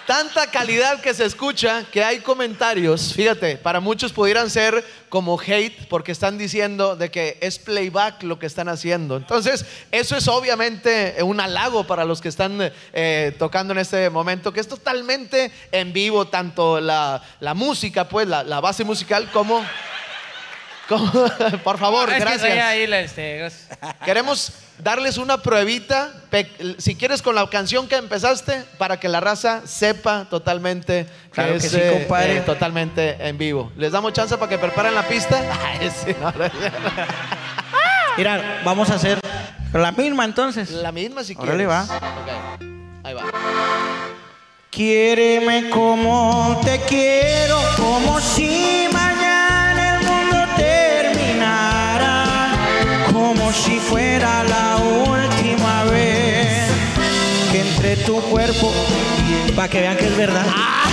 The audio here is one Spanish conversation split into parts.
tanta calidad que se escucha que hay comentarios, fíjate, para muchos pudieran ser como hate porque están diciendo de que es playback lo que están haciendo. Entonces, eso es obviamente un halago para los que están tocando en este momento, que es totalmente en vivo, tanto la música, pues la base musical como por favor, gracias. Gracias. Queremos darles una pruebita, si quieres, con la canción que empezaste, para que la raza sepa totalmente claro que que es sí, compadre. totalmente en vivo. ¿Les damos chance para que preparen la pista? Ay, sí, no. Mira, vamos a hacer la misma entonces. La misma si quieres. Órale, va. Okay. Ahí va. Quiéreme como te quiero, como si mañana el mundo terminara, como si fuera la última vez que entre tu cuerpo, para que vean que es verdad.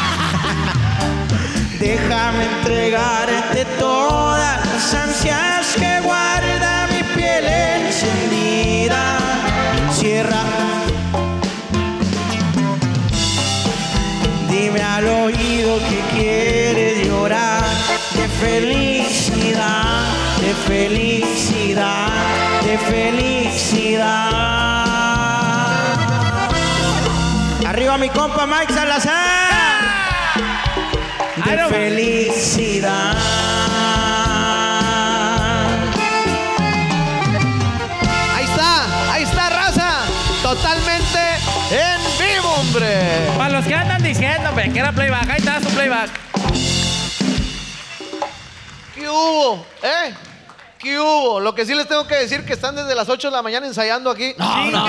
Déjame entregarte todas las ansias que guarda mi piel encendida. Cierra. Dime al oído que quieres llorar de felicidad, de felicidad, de felicidad. Arriba mi compa Mike Salazar. De felicidad. Ahí está, raza. Totalmente en vivo, hombre. Para los que andan diciendo, hombre, que era playback, ahí está su playback. ¿Qué hubo? ¿Qué hubo? Lo que sí les tengo que decir que están desde las 8 de la mañana ensayando aquí. No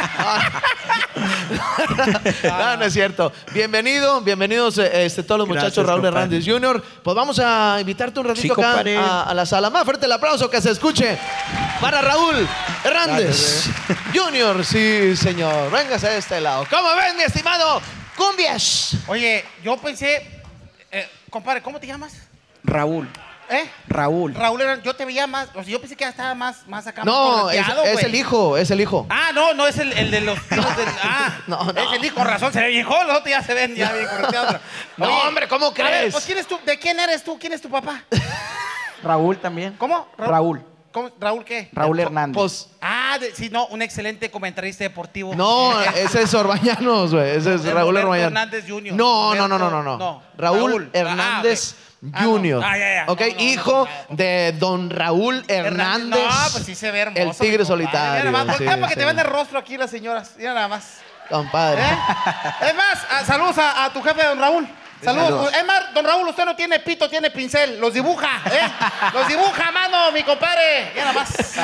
es cierto. Bienvenidos todos los muchachos. Gracias, Raúl compadre. Hernández Jr. Pues vamos a invitarte un ratito Sí, acá compadre. a la sala. Más fuerte el aplauso que se escuche para Raúl Hernández Jr. Sí, señor. Véngase de este lado. ¿Cómo ven, mi estimado Cumbias? Oye, yo pensé, compadre, ¿cómo te llamas? Raúl. Raúl. Raúl, yo te veía más, o sea, yo pensé que ya estaba más acá. No, más es correteado, el hijo, es el hijo. Ah, no es el de los tiros del. Ah, No. Es el hijo, con razón, se ve bien joven, los otros ya se ven ya bien correteados. No, hombre, ¿cómo A ver, crees? pues, ¿quién es tú? ¿De quién eres tú? ¿Quién es tu papá? Raúl también. ¿Cómo? Raúl. ¿Cómo? ¿Raúl qué? Raúl Hernández. Pues, Sí, no, un excelente comentarista deportivo. no, ese es Orbañanos, güey. Ese es Raúl Roberto Orbañanos. Hernández Jr. No. Raúl Hernández Jr. Ya. Ok, No, hijo de don Raúl Hernández. No, pues sí se ve hermoso. El tigre mi compadre. solitario. Mira nada más, Sí, voltea para que sí. te vean el rostro aquí las señoras. Mira nada más. Compadre. Es más, saludos a tu jefe, don Raúl. Saludos. Es más, don Raúl, usted no tiene pito, tiene pincel. Los dibuja, Los dibuja a mano, mi compadre. Mira nada más.